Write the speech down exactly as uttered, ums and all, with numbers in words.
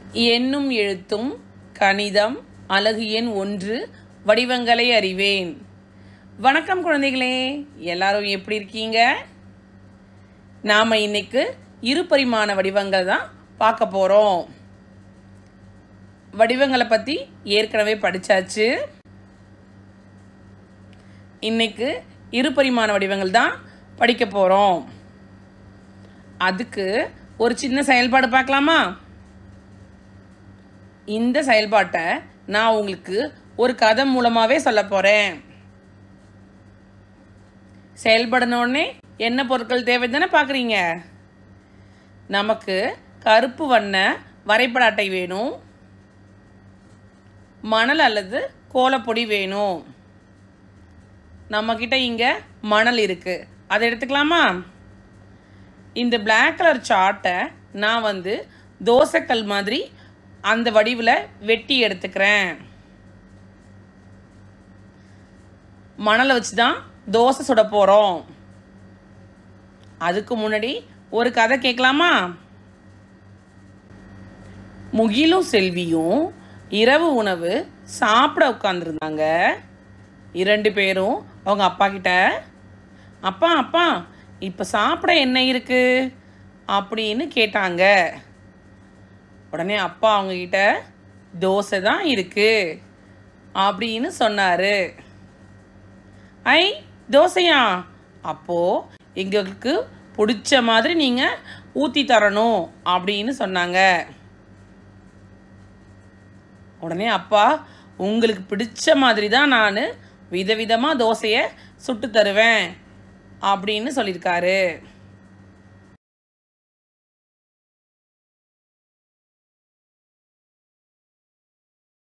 எண்ணும் எழுத்தும் கணிதம் அலகு எண் ஒன்று வடிவங்களை அறிவேன். வணக்கம் குழந்தைகளே, எல்லாரும் எப்படி இருக்கீங்க? நாம இன்னைக்கு இருபரிமாண வடிவங்கள் தான் பார்க்க போறோம். வடிவங்களை பத்தி ஏற்கனவே படிச்சாச்சு. இன்னைக்கு இருபரிமாண வடிவங்கள் தான் படிக்க போறோம். அதுக்கு ஒரு சின்ன செயல்பாடு பார்க்கலாமா? இந்த செயல்பாட்டை நான் உங்களுக்கு ஒரு கதை மூலமாவே சொல்ல போறேன். செயல்படணுன்னே என்ன பொருட்கள் தேவை தானே பார்க்குறீங்க? நமக்கு கருப்பு வண்ண வரைபட அட்டை வேணும், மணல் அல்லது கோலப்பொடி வேணும். நம்மக்கிட்ட இங்கே மணல் இருக்கு, அதை எடுத்துக்கலாமா? இந்த பிளாக் கலர் சார்ட்டை நான் வந்து தோசைக்கல் மாதிரி அந்த வடிவில் வெட்டி எடுத்துக்கிறேன். மணலை வச்சு தான் தோசை சுட போகிறோம். அதுக்கு முன்னாடி ஒரு கதை கேட்கலாமா? முகிலும் செல்வியும் இரவு உணவு சாப்பிட உட்காந்துருந்தாங்க. இரண்டு பேரும் அவங்க அப்பா கிட்ட, அப்பா அப்பா இப்போ சாப்பிட என்ன இருக்கு அப்படின்னு கேட்டாங்க. உடனே அப்பா அவங்க கிட்ட தோசை தான் இருக்கு அப்படின்னு சொன்னாரு. ஐ, தோசையா? அப்போ எங்களுக்கு பிடிச்ச மாதிரி நீங்க ஊத்தி தரணும் அப்படின்னு சொன்னாங்க. உடனே அப்பா, உங்களுக்கு பிடிச்ச மாதிரி தான் நான் விதவிதமாக தோசையை சுட்டு தருவேன் அப்படின்னு சொல்லியிருக்காரு.